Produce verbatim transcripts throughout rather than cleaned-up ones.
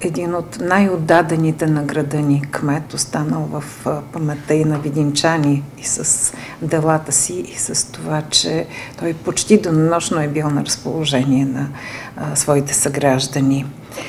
един от най-отдадените на града ни кмет, останал в паметта и на видинчани и с делата си, и с това, че той почти денонощно е бил на разположение на а, своите съграждани.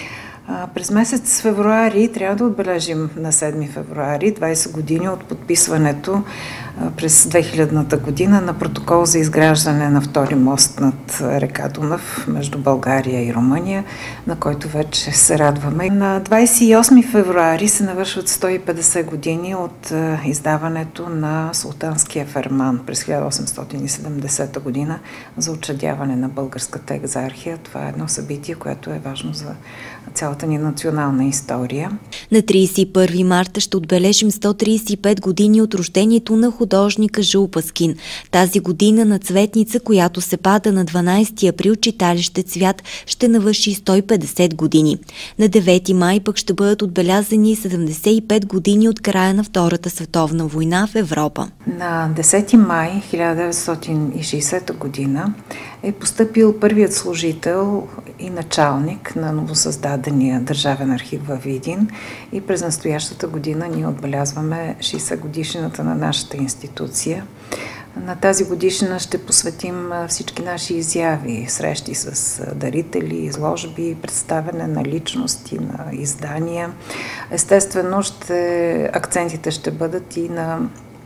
А, през месец февруари трябва да отбележим на седми февруари двайсет години от подписването а, през две хилядната година на протокол за изграждане на втори мост над река Дунав между България и Румъния, на който вече се радваме. На двайсет и осми февруари се навършват сто и петдесет години от а, издаването на Султанския ферман през хиляда осемстотин и седемдесета година за учредяване на Българската екзархия. Това е едно събитие, което е важно за цялата ни национална история. На трийсет и първи марта ще отбележим сто трийсет и пет години от рождението на художника Жул Паскин. Тази година на Цветница, която се пада на дванайсети април, читалище Цвят ще навърши сто и петдесет години. На девети май пък ще бъдат отбелязани седемдесет и пет години от края на Втората световна война в Европа. На десети май хиляда деветстотин и шейсета година е постъпил първият служител и началник на новосъздадения Държавен архив във Видин и през настоящата година ние отбелязваме шейсет годишнината на нашата институция. На тази годишна ще посветим всички наши изяви, срещи с дарители, изложби, представяне на личности, на издания. Естествено, ще, акцентите ще бъдат и на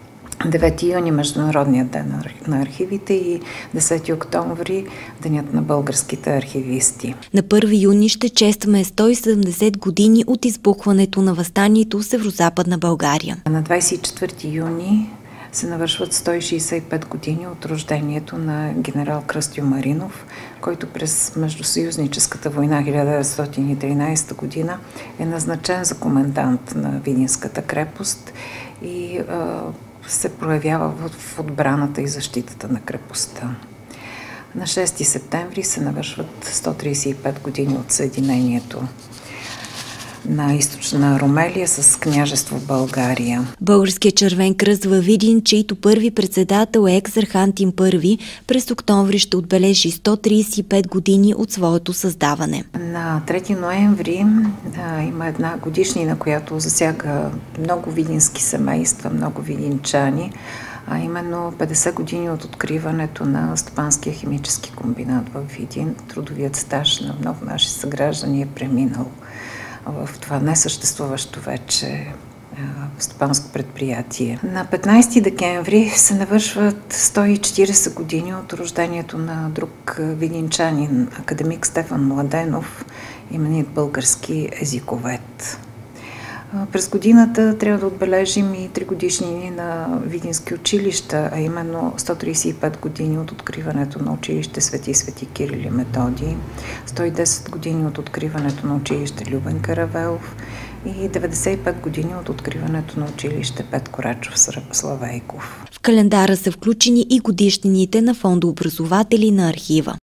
девети юни, Международният ден на архивите, и десети октомври, Денят на българските архивисти. На първи юни ще честваме сто и седемдесет години от избухването на въстанието в Северозападна България. На двайсет и четвърти юни се навършват сто и шейсет и пет години от рождението на генерал Кръстю Маринов, който през Междусъюзническата война хиляда деветстотин и тринайсета година е назначен за комендант на Видинската крепост и а, се проявява в отбраната и защитата на крепостта. На шести септември се навършват сто трийсет и пет години от съединението на източна Румелия с княжество България. Българският червен кръст във Видин, чийто първи председател е екзарх Антим Първи, през октомври ще отбележи сто трийсет и пет години от своето създаване. На трети ноември а, има една годишнина, която засяга много видински семейства, много видинчани, а именно петдесет години от откриването на Стопанския химически комбинат в Видин. Трудовият стаж на много наши съграждани е преминал в това несъществуващо вече стопанско предприятие. На петнайсети декември се навършват сто и четирийсет години от рождението на друг видинчанин, академик Стефан Младенов, именит български езиковед. През годината трябва да отбележим и три годишнини на видински училища, а именно сто трийсет и пет години от откриването на училище Свети Свети Кирил и Методий, сто и десет години от откриването на училище Любен Каравелов и деветдесет и пет години от откриването на училище Петко Рачов Славейков. В календара са включени и годишнините на фондообразователи на архива.